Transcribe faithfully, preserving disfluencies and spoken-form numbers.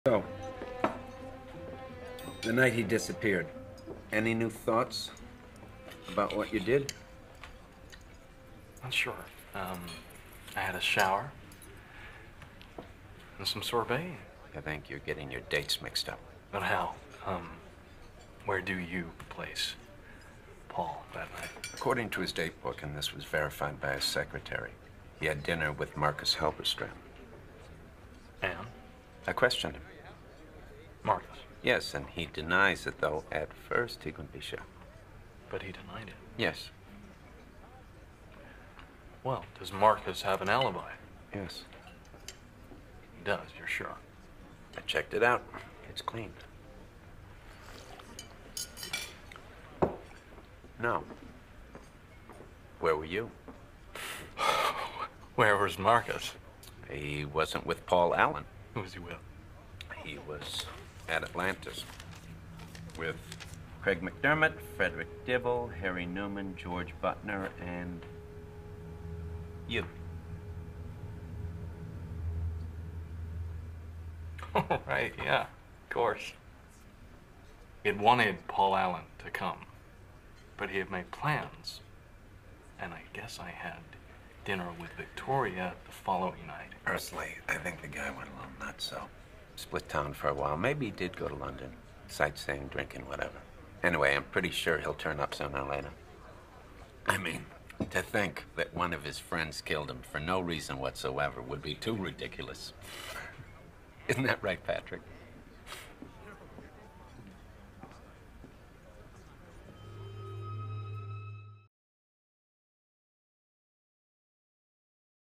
So, the night he disappeared, any new thoughts about what you did? Not sure. Um, I had a shower and some sorbet. I think you're getting your dates mixed up. But how? Um, where do you place Paul that night? According to his date book, and this was verified by his secretary, he had dinner with Marcus Halberstram. And? I questioned him. Marcus? Yes, and he denies it, though at first he couldn't be sure. But he denied it. Yes. Well, does Marcus have an alibi? Yes. He does, you're sure? I checked it out. It's clean. No. Where were you? Where was Marcus? He wasn't with Paul Allen. Who was he with? He was at Atlantis with Craig McDermott, Frederick Dibble, Harry Newman, George Butner, and you. Oh, right, yeah, of course. He had wanted Paul Allen to come, but he had made plans, and I guess I had dinner with Victoria the following night. Personally, I think the guy went a little nuts, so split town for a while. Maybe he did go to London, sightseeing, drinking, whatever. Anyway, I'm pretty sure he'll turn up sooner or later. I mean, to think that one of his friends killed him for no reason whatsoever would be too ridiculous. Isn't that right, Patrick?